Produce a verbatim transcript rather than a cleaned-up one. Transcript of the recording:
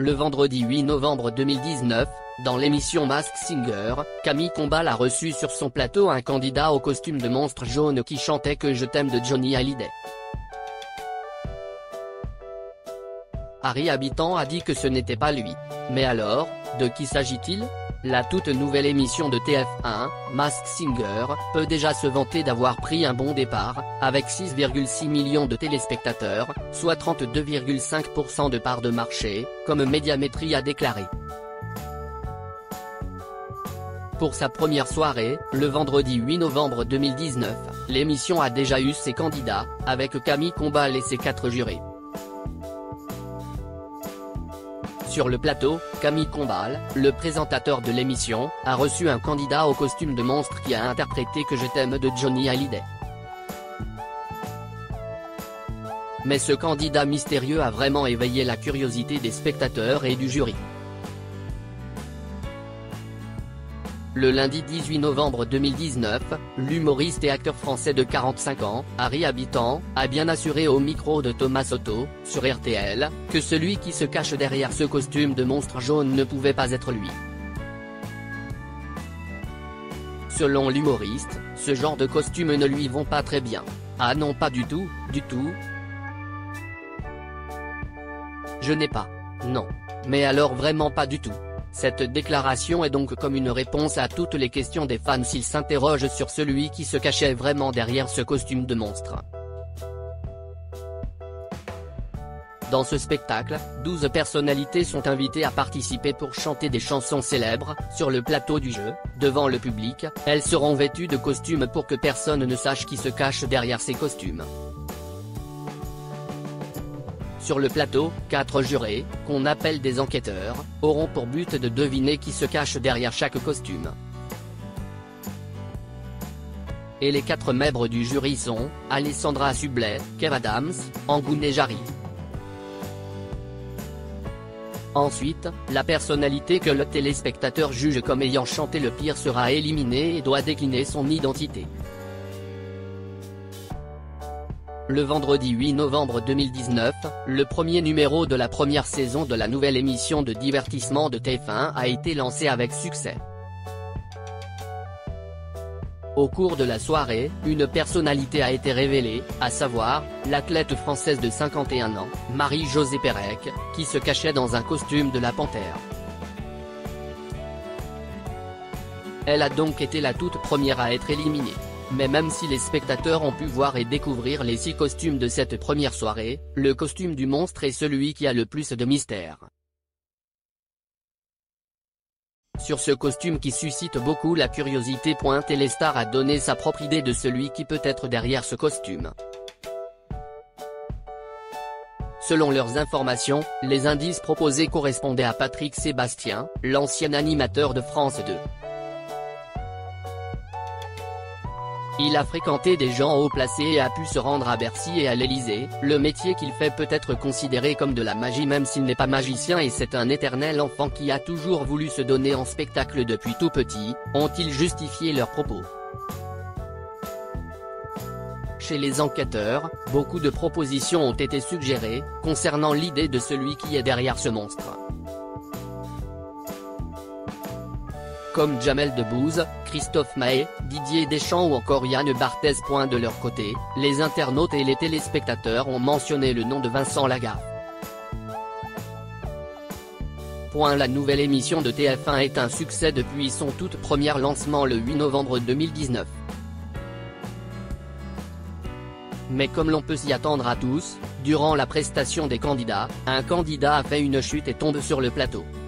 Le vendredi huit novembre deux mille dix-neuf, dans l'émission Masked Singer, Camille Combal a reçu sur son plateau un candidat au costume de monstre jaune qui chantait Que je t'aime de Johnny Hallyday. Harry Habitant a dit que ce n'était pas lui. Mais alors, de qui s'agit-il? La toute nouvelle émission de T F un, Masked Singer, peut déjà se vanter d'avoir pris un bon départ, avec six virgule six millions de téléspectateurs, soit trente-deux virgule cinq pour cent de part de marché, comme Médiamétrie a déclaré. Pour sa première soirée, le vendredi huit novembre deux mille dix-neuf, l'émission a déjà eu ses candidats, avec Camille Combal et ses quatre jurés. Sur le plateau, Camille Combal, le présentateur de l'émission, a reçu un candidat au costume de monstre qui a interprété Que je t'aime de Johnny Hallyday. Mais ce candidat mystérieux a vraiment éveillé la curiosité des spectateurs et du jury. Le lundi dix-huit novembre deux mille dix-neuf, l'humoriste et acteur français de quarante-cinq ans, Harry Habitant, a bien assuré au micro de Thomas Soto, sur R T L, que celui qui se cache derrière ce costume de monstre jaune ne pouvait pas être lui. Selon l'humoriste, ce genre de costumes ne lui vont pas très bien. Ah non, pas du tout, du tout. Je n'ai pas. Non. Mais alors vraiment pas du tout. Cette déclaration est donc comme une réponse à toutes les questions des fans s'ils s'interrogent sur celui qui se cachait vraiment derrière ce costume de monstre. Dans ce spectacle, douze personnalités sont invitées à participer pour chanter des chansons célèbres. Sur le plateau du jeu, devant le public, elles seront vêtues de costumes pour que personne ne sache qui se cache derrière ces costumes. Sur le plateau, quatre jurés, qu'on appelle des enquêteurs, auront pour but de deviner qui se cache derrière chaque costume. Et les quatre membres du jury sont, Alessandra Sublet, Kev Adams, Angoune Nejari. Ensuite, la personnalité que le téléspectateur juge comme ayant chanté le pire sera éliminée et doit décliner son identité. Le vendredi huit novembre deux mille dix-neuf, le premier numéro de la première saison de la nouvelle émission de divertissement de T F un a été lancé avec succès. Au cours de la soirée, une personnalité a été révélée, à savoir, l'athlète française de cinquante et un ans, Marie-Josée Pérec, qui se cachait dans un costume de la panthère. Elle a donc été la toute première à être éliminée. Mais même si les spectateurs ont pu voir et découvrir les six costumes de cette première soirée, le costume du monstre est celui qui a le plus de mystère. Sur ce costume qui suscite beaucoup la curiosité, Téléstar a donné sa propre idée de celui qui peut être derrière ce costume. Selon leurs informations, les indices proposés correspondaient à Patrick Sébastien, l'ancien animateur de France deux. Il a fréquenté des gens haut placés et a pu se rendre à Bercy et à l'Élysée. Le métier qu'il fait peut être considéré comme de la magie même s'il n'est pas magicien et c'est un éternel enfant qui a toujours voulu se donner en spectacle depuis tout petit, ont-ils justifié leurs propos. Chez les enquêteurs, beaucoup de propositions ont été suggérées, concernant l'idée de celui qui est derrière ce monstre. Comme Jamel Debbouze, Christophe Maé, Didier Deschamps ou encore Yann Barthès. De leur côté, les internautes et les téléspectateurs ont mentionné le nom de Vincent Lagaffe. La nouvelle émission de T F un est un succès depuis son tout premier lancement le huit novembre deux mille dix-neuf. Mais comme l'on peut s'y attendre à tous, durant la prestation des candidats, un candidat a fait une chute et tombe sur le plateau.